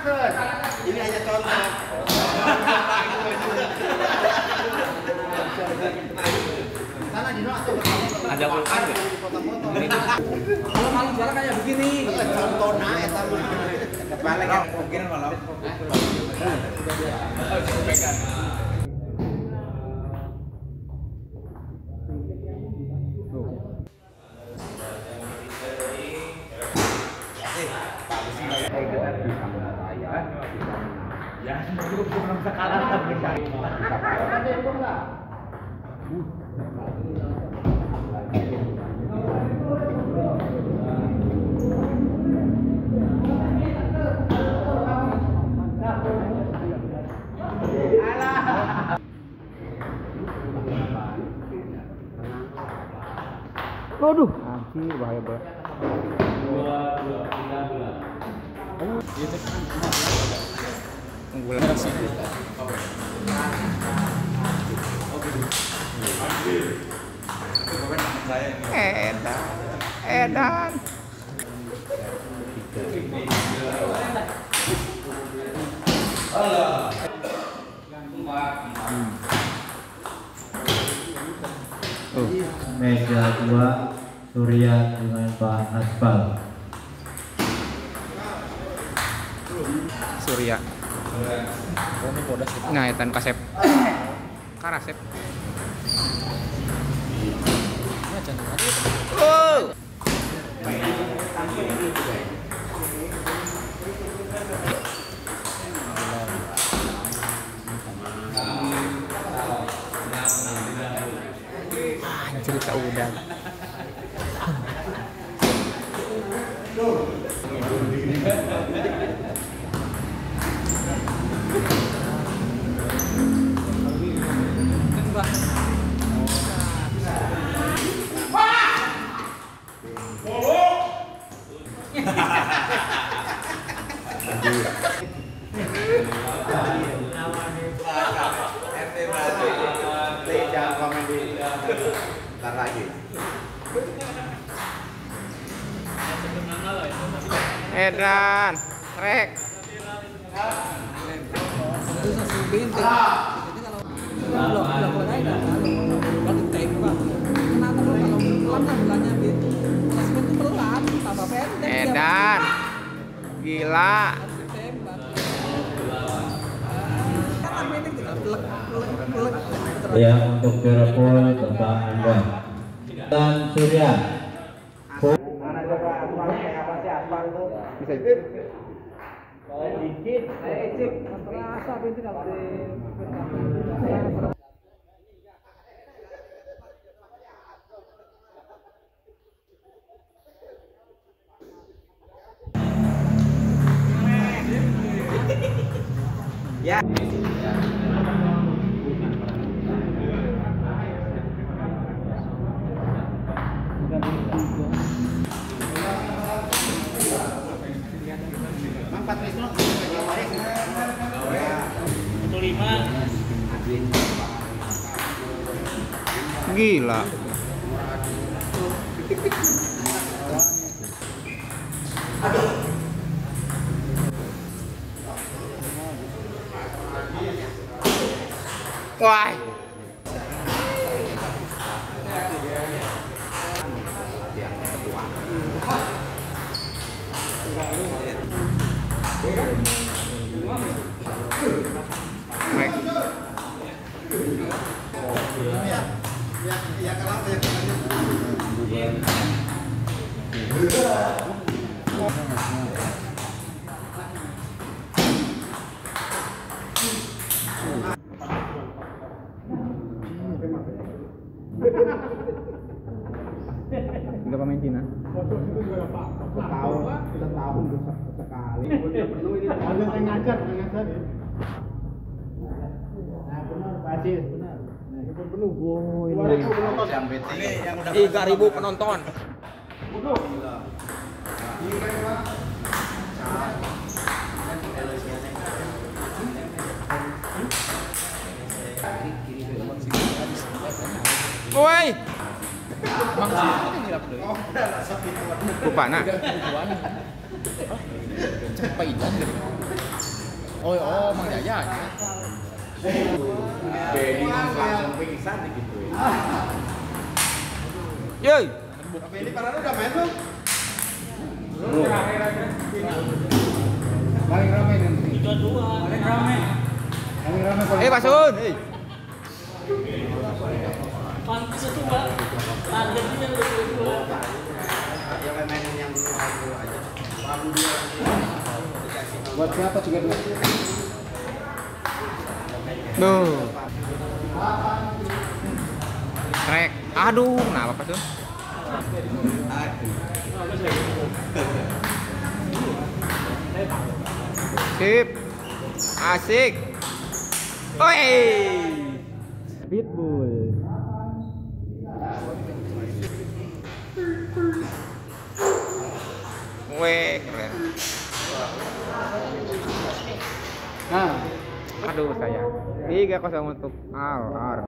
Ini hanya contoh. Sana di atau ada pulpen nggak? Kalau malam juara kayak begini. Contoh nah eta mah. Kepala yang mungkin malam. Ya, cukup belum sekalan tapi Waduh, anjir bahaya banget. unggulan sih. Edan. Meja 2 Surya dengan bahan aspal. Surya. Ngaetan kasep. Karasep. Oh. Cerita udang. Jangan komen di ntar lagi. Edan, rek. Edan, gila. Ya, untuk Cirebon tentang Anda. Dan Surya. Mana coba aspal kayak apa sih aspal itu? Bisa Dikit. cip. Terasa itu kalau di Ya. gila. Wah. Enggak pemain Cina. Setahun sekali. Penuh ini. Ada yang ngajar ya. Nah, benar Pak benar. Penuh. Wow, 2000 penonton yang BT. Yang udah 3.000 penonton. Woi. Kupana. Paitan gitu. Oh, Mang Jaya. Bedi langsung pingsan gitu. Yoi. Tapi ini para udah main belum? Paling ramai nanti. Paling ramai. Paling ramai. Pak Sun. Pantes itu Mbak, targetnya lebih dua. Yang mainin yang dulu aja. Baru dia. Buat siapa juga dulu? Duh. Krek. Aduh, kenapa Pak Sun? Sip. Asik. Oi. Pitbull. Weh, keren. Nah, Aduh sayang. 3-0 untuk Al.